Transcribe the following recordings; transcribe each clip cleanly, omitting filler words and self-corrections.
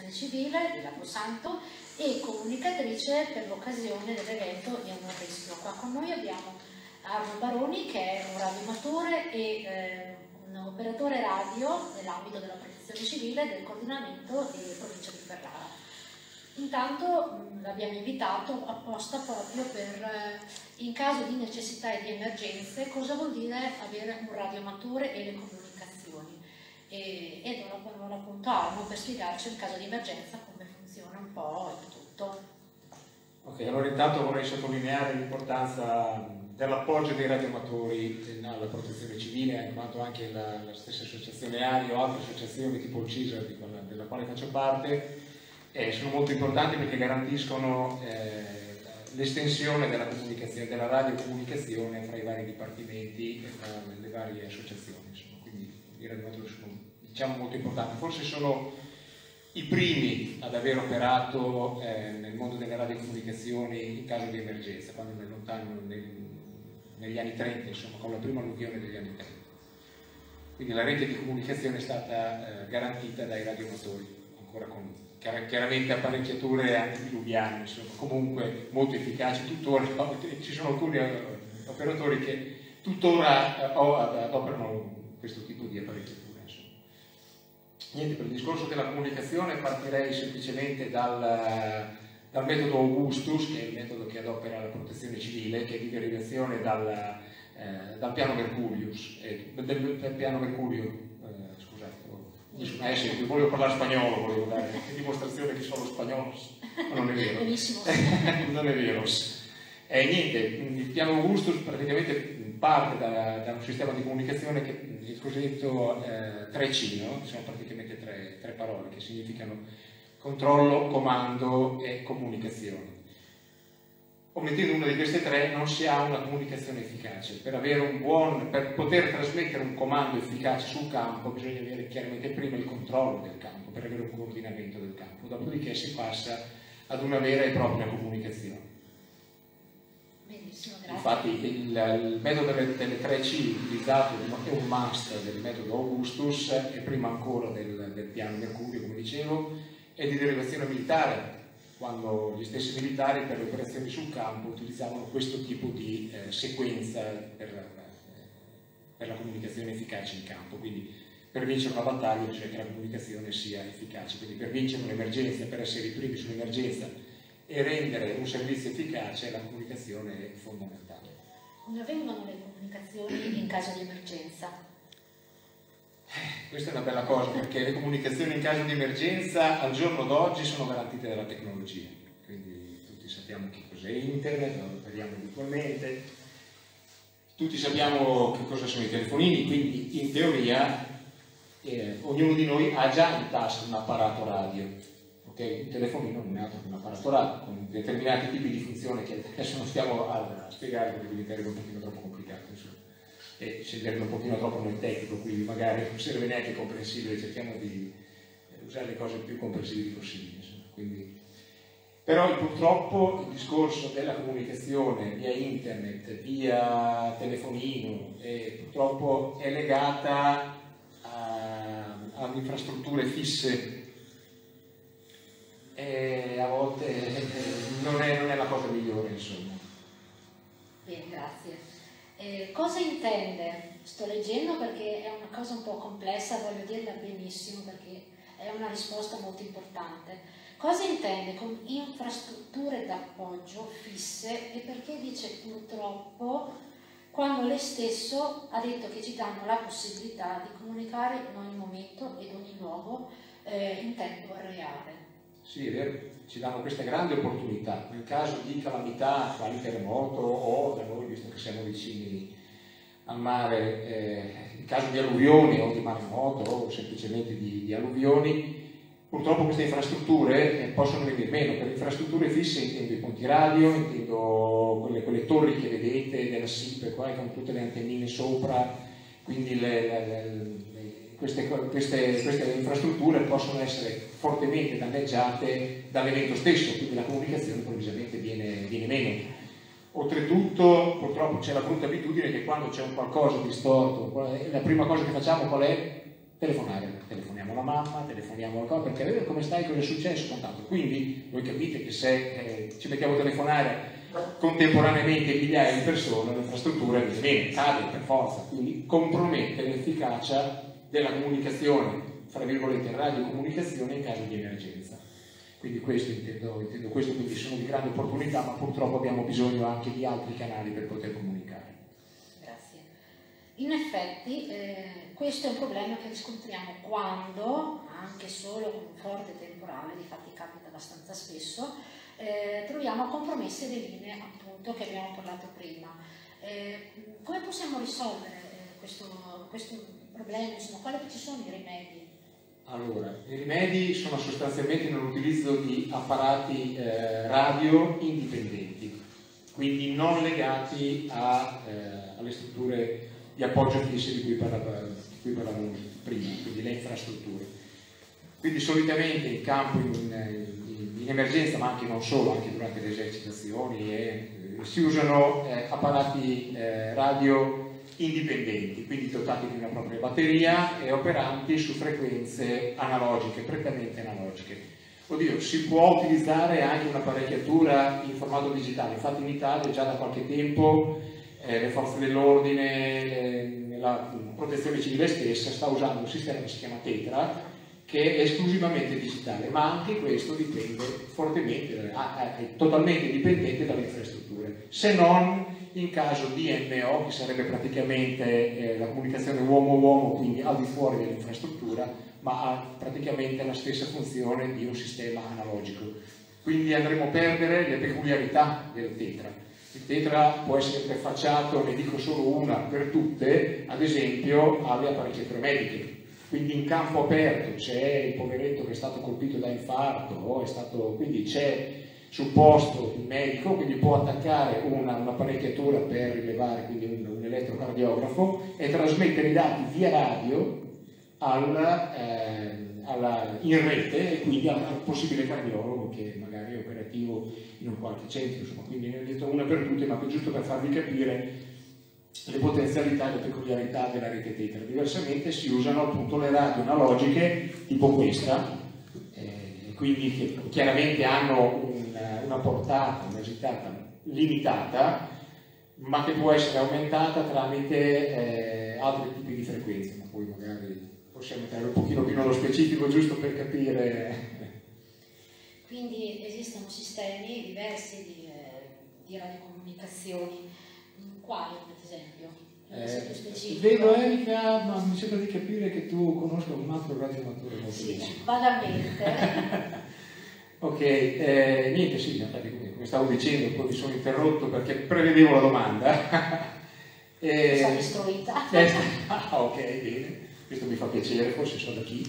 protezione civile di Laposanto e comunicatrice per l'occasione dell'evento Io non rischio. Qua con noi abbiamo Arno Baroni, che è un radioamatore e un operatore radio nell'ambito della protezione civile del coordinamento delle province di Ferrara. Intanto l'abbiamo invitato apposta proprio per, in caso di necessità e di emergenze, cosa vuol dire avere un radioamatore e le comunicazioni. E do la parola appunto a Arno per spiegarci in caso di emergenza come funziona un po' il tutto. Ok, allora intanto vorrei sottolineare l'importanza dell'appoggio dei radioamatori alla protezione civile, in quanto anche la stessa associazione ARI o altre associazioni tipo il CISA, della quale faccio parte, sono molto importanti perché garantiscono l'estensione della comunicazione, della radiocomunicazione fra i vari dipartimenti e fra le varie associazioni. Insomma. Quindi i radioamatori sono, diciamo, molto importanti. Forse sono i primi ad aver operato nel mondo delle radiocomunicazioni in caso di emergenza, quando negli anni 30, insomma, con la prima alluvione degli anni 30. Quindi la rete di comunicazione è stata garantita dai radioamatori, ancora con chiaramente apparecchiature antidiluviane, insomma, comunque molto efficaci tuttora. Ci sono alcuni operatori che tuttora adoperano questo tipo di apparecchiature. Insomma. Niente, per il discorso della comunicazione partirei semplicemente dal metodo Augustus, che è il metodo che adopera la protezione civile, che è di derivazione dal piano Mercurius, del piano Mercurio. Io volevo parlare spagnolo, volevo dare dimostrazione che sono spagnolo, ma non è vero. Benissimo. Non è vero. Niente, il piano Augustus praticamente parte da un sistema di comunicazione che è il cosiddetto 3C, no? Sono praticamente tre parole che significano controllo, comando e comunicazione. Omettendo una di queste tre non si ha una comunicazione efficace. Per poter trasmettere un comando efficace sul campo bisogna avere chiaramente prima il controllo del campo, per avere un coordinamento del campo, dopodiché si passa ad una vera e propria comunicazione. Benissimo, grazie. Infatti il metodo delle 3C utilizzato è un must del metodo Augustus e prima ancora del piano Mercurio, come dicevo, è di derivazione militare, quando gli stessi militari per le operazioni sul campo utilizzavano questo tipo di sequenza per la comunicazione efficace in campo. Quindi per vincere una battaglia bisogna che la comunicazione sia efficace, quindi per vincere un'emergenza, per essere i primi sull'emergenza e rendere un servizio efficace, la comunicazione è fondamentale. Come avvengono le comunicazioni in caso di emergenza? Questa è una bella cosa, perché le comunicazioni in caso di emergenza al giorno d'oggi sono garantite dalla tecnologia, quindi tutti sappiamo che cos'è internet, lo operiamo virtualmente, tutti sappiamo che cosa sono i telefonini, quindi in teoria ognuno di noi ha già in tasca un apparato radio, okay? Il telefonino non è altro che un apparato radio con determinati tipi di funzioni che adesso non stiamo a spiegare perché diventerebbe un pochino troppo complicato, insomma. E scenderebbe un pochino troppo nel tecnico, quindi magari non sarebbe neanche comprensibile, cerchiamo di usare le cose più comprensibili possibili. Quindi, però purtroppo il discorso della comunicazione via internet, via telefonino, purtroppo è legata a infrastrutture fisse e a volte non è la cosa migliore, insomma. Bene, grazie. Cosa intende? Sto leggendo perché è una cosa un po' complessa, voglio dirla benissimo perché è una risposta molto importante. Cosa intende con infrastrutture d'appoggio fisse e perché dice purtroppo quando lei stesso ha detto che ci danno la possibilità di comunicare in ogni momento ed ogni luogo in tempo reale? Sì, è vero, ci danno queste grandi opportunità. Nel caso di calamità, quali terremoto o da noi, visto che siamo vicini al mare, in caso di alluvioni o di maremoto o semplicemente di alluvioni, purtroppo queste infrastrutture possono venire meno. Per infrastrutture fisse intendo i ponti radio, intendo quelle torri che vedete della SIP qua con tutte le antennine sopra, quindi queste infrastrutture possono essere fortemente danneggiate dall'evento stesso, quindi la comunicazione improvvisamente viene meno. Oltretutto, purtroppo c'è la brutta abitudine che quando c'è un qualcosa di storto, la prima cosa che facciamo qual è? telefonare, telefoniamo alla mamma, telefoniamo al corpo, perché come stai, cosa è successo, contatto. Quindi voi capite che se ci mettiamo a telefonare contemporaneamente migliaia di persone, l'infrastruttura viene cade per forza, quindi compromette l'efficacia della comunicazione, fra virgolette radiocomunicazione, in caso di emergenza. Quindi questo intendo questo, quindi sono di grande opportunità, ma purtroppo abbiamo bisogno anche di altri canali per poter comunicare. Grazie. In effetti questo è un problema che riscontriamo quando, anche solo con un forte temporale, difatti capita abbastanza spesso, troviamo compromesse le linee appunto che abbiamo parlato prima. Come possiamo risolvere questo problema? Insomma, quali ci sono i rimedi? Allora, i rimedi sono sostanzialmente nell'utilizzo di apparati radio indipendenti, quindi non legati alle strutture di appoggio fisse di cui parlavamo prima, quindi le infrastrutture. Quindi solitamente in campo, in emergenza, ma anche non solo, anche durante le esercitazioni, si usano apparati radio indipendenti, quindi dotati di una propria batteria e operanti su frequenze analogiche, prettamente analogiche. Oddio, si può utilizzare anche un'apparecchiatura in formato digitale, infatti in Italia già da qualche tempo le forze dell'ordine, la protezione civile stessa sta usando un sistema che si chiama Tetra, che è esclusivamente digitale, ma anche questo dipende fortemente, è totalmente dipendente dalle infrastrutture, se non in caso di MO, che sarebbe praticamente la comunicazione uomo-uomo, quindi al di fuori dell'infrastruttura, ma ha praticamente la stessa funzione di un sistema analogico. Quindi andremo a perdere le peculiarità del Tetra. Il Tetra può essere interfacciato, ne dico solo una per tutte, ad esempio alle apparecchiature mediche. Quindi in campo aperto c'è il poveretto che è stato colpito da infarto, quindi c'è sul posto il medico, quindi può attaccare un'apparecchiatura per rilevare, quindi un elettrocardiografo, e trasmettere i dati via radio in rete, e quindi al possibile cardiologo che magari è operativo in un qualche centro. Insomma, quindi ne ho detto una per tutte, ma giusto per farvi capire le potenzialità e le peculiarità della rete Tetra. Diversamente si usano appunto le radio analogiche tipo questa, quindi che chiaramente hanno una portata, una gittata limitata, ma che può essere aumentata tramite altri tipi di frequenze, ma poi magari possiamo entrare un pochino più nello specifico giusto per capire. Quindi esistono sistemi diversi di radiocomunicazioni, quali ad esempio? Vedo Erika, ma mi sembra di capire che tu conosca un altro radioamatore molto sì, vicino. vagamente. Ok, niente, sì, come stavo dicendo, poi mi sono interrotto perché prevedevo la domanda. Sono istruita. Ok, bene, questo mi fa piacere, forse so da chi.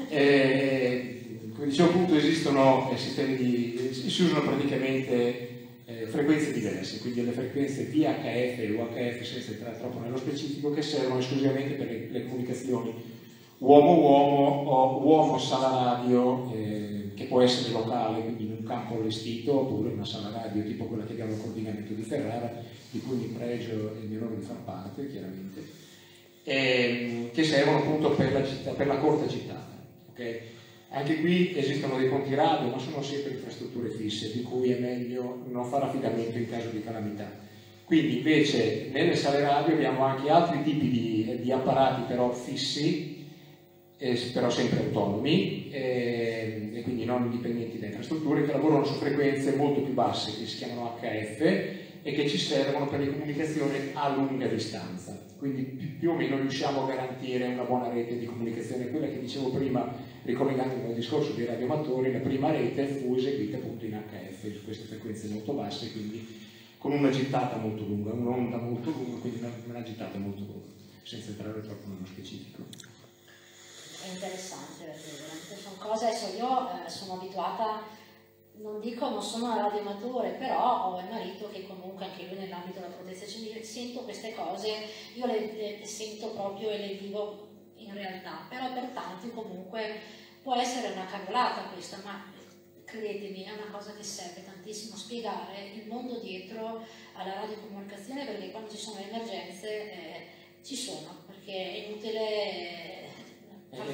Come dicevo appunto, esistono sistemi si usano praticamente frequenze diverse, quindi le frequenze VHF o HF, senza entrare troppo nello specifico, che servono esclusivamente per le comunicazioni uomo-uomo o uomo-sala radio, che può essere locale, quindi in un campo allestito, oppure una sala radio tipo quella che abbiamo al coordinamento di Ferrara, di cui mi pregio il mio onore di far parte, chiaramente, che servono appunto per la corta gittata. Okay? Anche qui esistono dei ponti radio, ma sono sempre infrastrutture fisse, di cui è meglio non fare affidamento in caso di calamità. Quindi invece nelle sale radio abbiamo anche altri tipi di apparati però fissi, però sempre autonomi, e quindi non indipendenti da infrastrutture, che lavorano su frequenze molto più basse, che si chiamano HF, e che ci servono per le comunicazioni a lunga distanza. Quindi più o meno riusciamo a garantire una buona rete di comunicazione. Quella che dicevo prima, ricollegandomi al discorso dei radioamatori, la prima rete fu eseguita appunto in HF, su queste frequenze molto basse, quindi con una gittata molto lunga, un'onda molto lunga, quindi una gittata molto lunga, senza entrare troppo nello specifico. È interessante, perché veramente sono cose, adesso io sono abituata, non dico non sono una radioamatore, però ho il marito che comunque anche lui nell'ambito della protezione civile, sento queste cose, io le sento proprio e le vivo in realtà, però per tanti comunque può essere una cavolata questa, ma credetemi è una cosa che serve tantissimo spiegare il mondo dietro alla radiocomunicazione, perché quando ci sono le emergenze ci sono, perché è inutile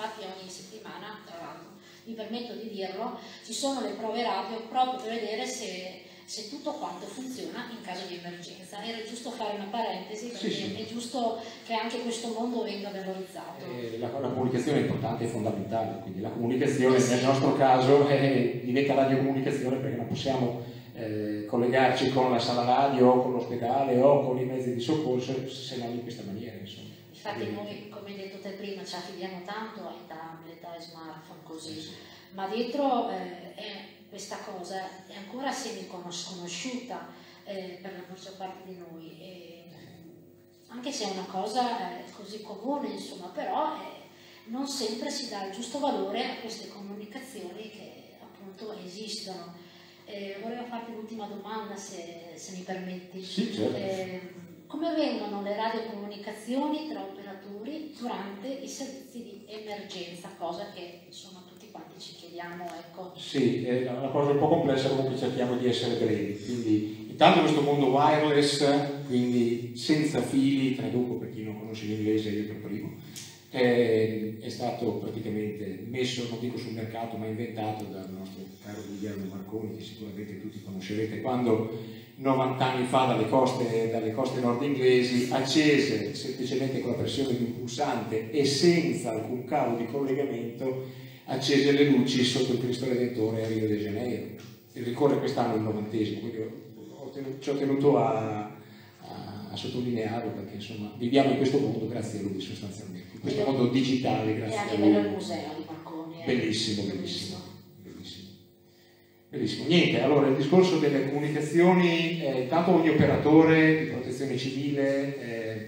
infatti ogni settimana, tra l'altro, mi permetto di dirlo, ci sono le prove radio proprio per vedere se tutto quanto funziona in caso di emergenza. Era giusto fare una parentesi perché sì. È giusto che anche questo mondo venga valorizzato. La comunicazione è importante e fondamentale, quindi la comunicazione nel nostro caso diventa radiocomunicazione perché non possiamo collegarci con la sala radio, con l'ospedale o con i mezzi di soccorso se non in questa maniera. Insomma. Infatti noi, come hai detto te prima, ci affidiamo tanto ai tablet, ai smartphone, così, ma dietro questa cosa è ancora semi-conosciuta per la maggior parte di noi, anche se è una cosa così comune, insomma, però non sempre si dà il giusto valore a queste comunicazioni che appunto esistono. Volevo farti l'ultima domanda, se mi permetti. Sì, certo. Come avvengono le radiocomunicazioni tra operatori durante i servizi di emergenza, cosa che insomma tutti quanti ci chiediamo, ecco. Sì, è una cosa un po' complessa, comunque cerchiamo di essere brevi. Quindi, intanto questo mondo wireless, quindi senza fili, traduco per chi non conosce l'inglese, io per primo, è stato praticamente messo, non dico sul mercato, ma inventato dal nostro caro Guglielmo Marconi, che sicuramente tutti conoscerete, quando 90 anni fa dalle coste nord inglesi accese semplicemente con la pressione di un pulsante e senza alcun cavo di collegamento, accese le luci sotto il Cristo Redentore a Rio de Janeiro. E ricorre quest'anno il 90°, quindi ci ho tenuto a sottolinearlo perché insomma viviamo in questo mondo grazie a lui sostanzialmente, in questo mondo digitale grazie a lui. E anche bello il museo di Marconi. Bellissimo, bellissimo. Benissimo. Niente, allora il discorso delle comunicazioni, intanto ogni operatore di protezione civile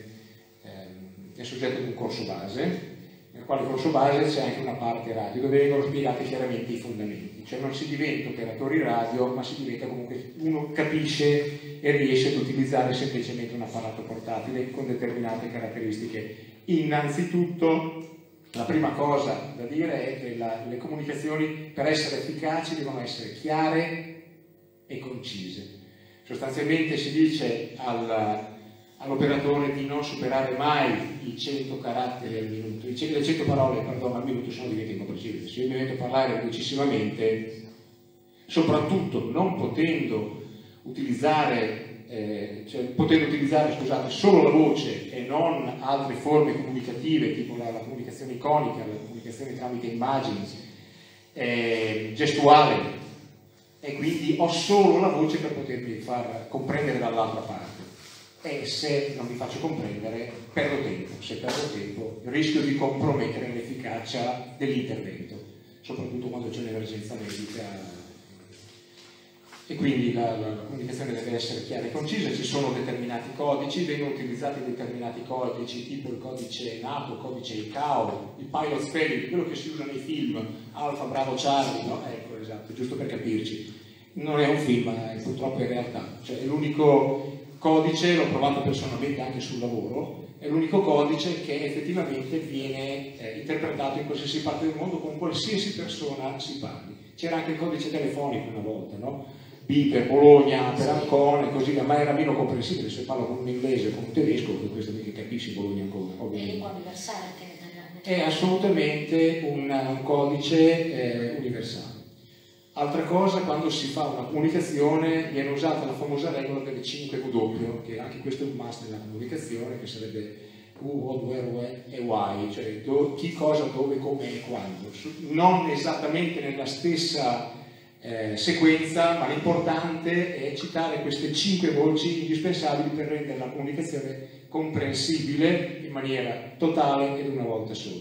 è soggetto ad un corso base, nel quale corso base c'è anche una parte radio dove vengono spiegati chiaramente i fondamenti, cioè non si diventa operatori radio, ma si diventa comunque, uno capisce e riesce ad utilizzare semplicemente un apparato portatile con determinate caratteristiche. Innanzitutto, la prima cosa da dire è che le comunicazioni, per essere efficaci, devono essere chiare e concise. Sostanzialmente si dice all'operatore di non superare mai i 100 caratteri al minuto, le 100 parole, perdono, al minuto, se no diventa impossibile. Se io mi metto a parlare velocissimamente, soprattutto non potendo utilizzare scusate, solo la voce e non altre forme comunicative tipo la comunicazione iconica, la comunicazione tramite immagini, gestuale, e quindi ho solo la voce per potermi far comprendere dall'altra parte, e se non mi faccio comprendere perdo tempo, se perdo tempo rischio di compromettere l'efficacia dell'intervento, soprattutto quando c'è un'emergenza medica. E quindi la comunicazione deve essere chiara e concisa, ci sono determinati codici, vengono utilizzati determinati codici tipo il codice NATO, il codice ICAO, il pilot spelling, quello che si usa nei film, Alfa, Bravo, Charlie, no? Ecco, esatto, giusto per capirci. Non è un film, ma purtroppo è realtà. Cioè, è l'unico codice, l'ho provato personalmente anche sul lavoro, è l'unico codice che effettivamente viene interpretato in qualsiasi parte del mondo con qualsiasi persona si parli. C'era anche il codice telefonico una volta, no? B per Bologna, per Ancona e così via, ma era meno comprensibile se parlo con un inglese o con un tedesco, perché questo mica capisci Bologna Ancona. È lingua universale anche è assolutamente un codice universale. Altra cosa, quando si fa una comunicazione viene usata la famosa regola delle 5W, che anche questo è un must nella comunicazione, che sarebbe who, what, where e why, cioè chi, cosa, dove, come e quando. Non esattamente nella stessa sequenza, ma l'importante è citare queste 5 voci indispensabili per rendere la comunicazione comprensibile in maniera totale ed una volta solo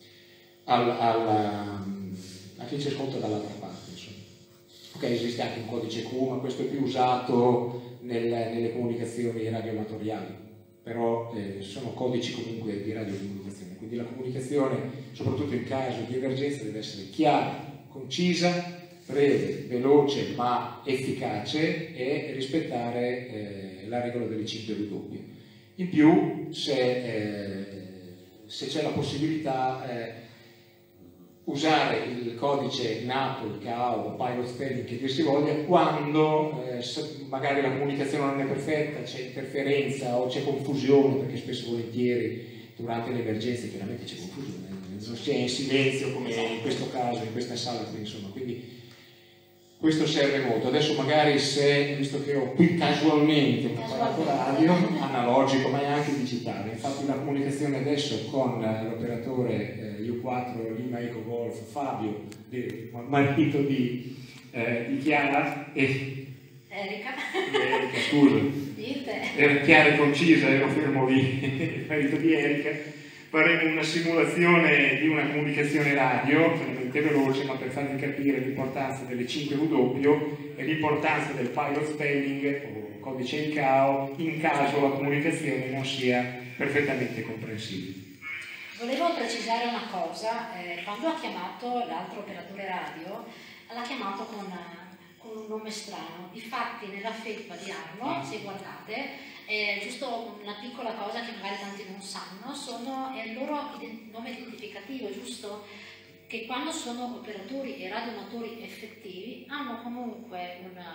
a chi ci ascolta dall'altra parte, insomma. Ok, esiste anche un codice Q, ma questo è più usato nelle comunicazioni radioamatoriali, però sono codici comunque di radiocomunicazione, quindi la comunicazione, soprattutto in caso di emergenza, deve essere chiara, concisa, breve, veloce ma efficace, e rispettare la regola delle 5W. In più, se c'è la possibilità, usare il codice NATO, il CAO, pilot spelling, che dir si voglia, quando magari la comunicazione non è perfetta, c'è interferenza o c'è confusione, perché spesso e volentieri durante le emergenze chiaramente c'è confusione, non c'è in silenzio come in questo caso, in questa sala qui, insomma, quindi questo serve molto. Adesso magari visto che ho qui casualmente un apparato radio, analogico ma è anche digitale, infatti la comunicazione adesso con l'operatore U4 Lima Eco Golf Fabio, marito di Chiara e Erika, scusa, era chiara e concisa, ero fermo lì, marito di Erika. Faremo una simulazione di una comunicazione radio, veramente veloce, ma per farvi capire l'importanza delle 5W e l'importanza del pilot spelling o codice ICAO in caso la comunicazione non sia perfettamente comprensibile. Volevo precisare una cosa, quando ha chiamato l'altro operatore radio, l'ha chiamato con un nome strano. Infatti nella felpa di Arno, se guardate, giusto una piccola cosa che magari tanti non sanno, è il loro nome identificativo, giusto? Che quando sono operatori e radioamatori effettivi hanno comunque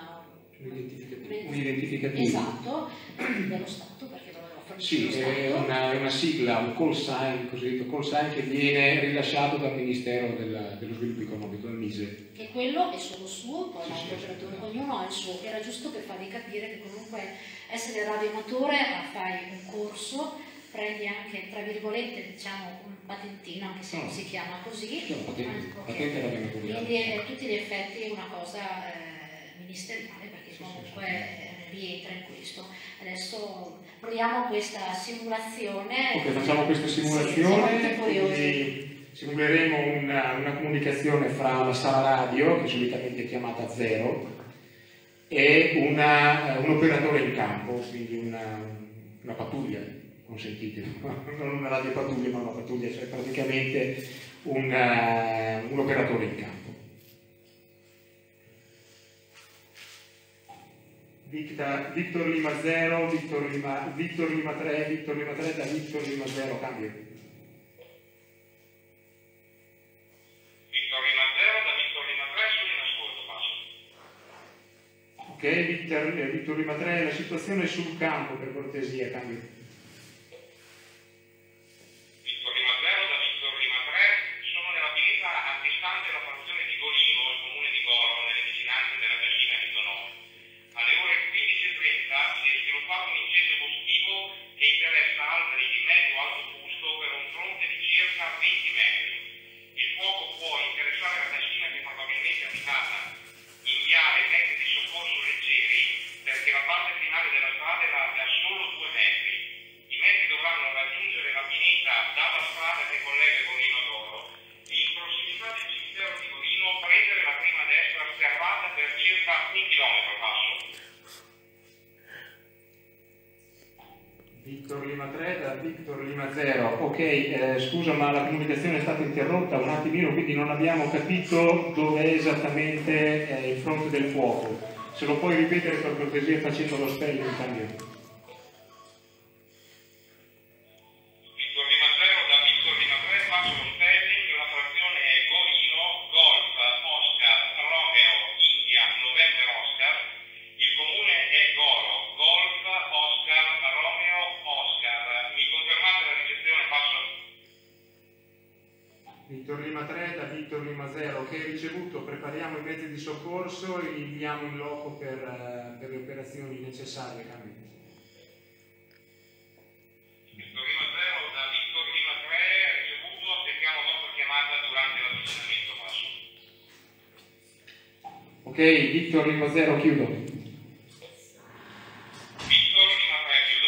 un identificativo. Esatto, dello Stato, perché lo sì, è una sigla, un call sign, cosiddetto call sign, che viene rilasciato dal Ministero dello Sviluppo Economico, dal MISE. Che quello è solo suo, poi l'altro operatore, ognuno ha il suo. Era giusto per farvi capire che comunque essere radioamatore fai un corso, prendi anche, tra virgolette, diciamo, un patentino, anche se non si chiama così. Patente radioamatoriale. Quindi tutti gli effetti è una cosa ministeriale, perché comunque rientra in questo. Adesso proviamo questa simulazione. Ok, facciamo questa simulazione. Quindi simuleremo una comunicazione fra la sala radio, che solitamente è chiamata 0, e un operatore in campo, quindi una pattuglia, consentite, non una radiopattuglia ma una pattuglia, cioè praticamente un operatore in campo. Victor Lima 0, Victor Lima 3, Victor Lima 3 da Victor Lima 0, cambio. Victor Lima 0 da Victor Lima 3, sono in ascolto, passo. Ok, Victor Lima 3, la situazione è sul campo, per cortesia, cambio. Victor Lima 0 da Victor Lima 3, sono nella pineta antistante la frazione di Golino, il comune di Goro, nelle vicinanze della cascina di Donò. Alle ore 15:30 si è sviluppato un incendio boschivo che interessa alberi di medio-alto fusto per un fronte di circa 20 metri. Il fuoco può interessare la cascina che è probabilmente abitata, inviare mezzi di soccorso leggeri perché la parte finale della strada è larga solo 2 metri. I mezzi dovranno raggiungere la pineta dalla strada che collega Golino a Goro e in prossimità del cimitero di Golino prendere la prima destra serrata per circa 1 chilometro, passo. Victor Lima 3 da Victor Lima 0. Ok, scusa ma la comunicazione è stata interrotta un attimino, quindi non abbiamo capito dove è esattamente il fronte del fuoco. Se lo puoi ripetere per cortesia facendo lo spelling in cambio. Victor Lima 0 da Victor Lima 3, faccio lo spelling, la frazione è Golino, Golf, Oscar, Romeo, India, November, Oscar. Il comune è Goro, Golf, Oscar, Romeo, Oscar. Mi confermate la ricezione, passo? Victor Lima 3 da Victor Lima 0. Ok, ricevuto, prepariamo i mezzi di soccorso e li inviamo in loco per le operazioni necessarie. Cambio. Victor Lima 0 da Victor Lima 3, ricevuto, aspettiamo vostra chiamata durante l'avvicinamento, passo. Ok, Victor Lima 0, chiudo. Victor Lima 3, chiudo.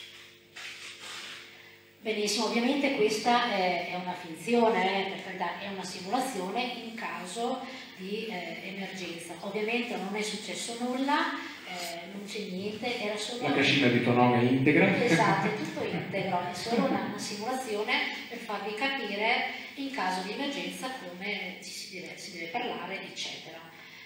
Benissimo, ovviamente questa è una finzione, per carità, è una simulazione in caso di emergenza. Ovviamente non è successo nulla, non c'è niente, era solo... La cascina di Tonome è integra. Esatto, è tutto integro, è solo una simulazione per farvi capire in caso di emergenza come si deve parlare, eccetera.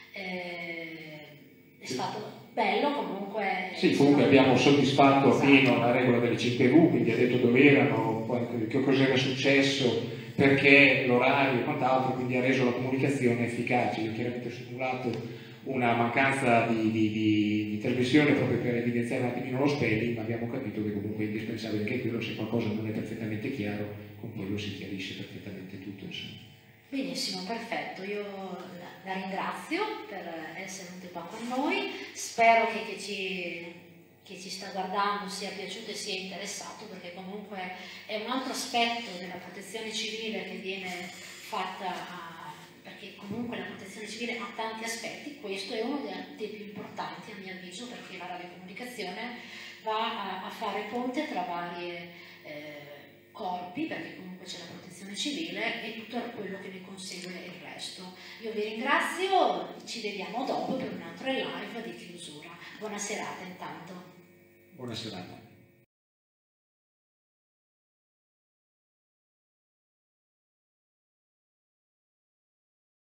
È stato bello comunque. Sì, comunque abbiamo soddisfatto appieno la regola delle 5V, quindi ha detto dove erano, che cosa era successo, perché l'orario e quant'altro, quindi ha reso la comunicazione efficace. Io chiaramente ho simulato una mancanza di trasmissione proprio per evidenziare un attimino lo spelling, ma abbiamo capito che comunque è indispensabile anche quello, se qualcosa non è perfettamente chiaro, con quello si chiarisce perfettamente tutto, insomma. Benissimo, perfetto, io la ringrazio per essere venuta qua con noi, spero che chi ci sta guardando sia piaciuto e sia interessato, perché comunque è un altro aspetto della protezione civile che viene fatta, perché comunque la protezione civile ha tanti aspetti, questo è uno dei più importanti a mio avviso, perché la radiocomunicazione va a fare ponte tra varie corpi, perché comunque c'è la protezione civile e tutto quello che ne consegue il resto. Io vi ringrazio, ci vediamo dopo per un altro live di chiusura. Buona serata intanto. Buona serata.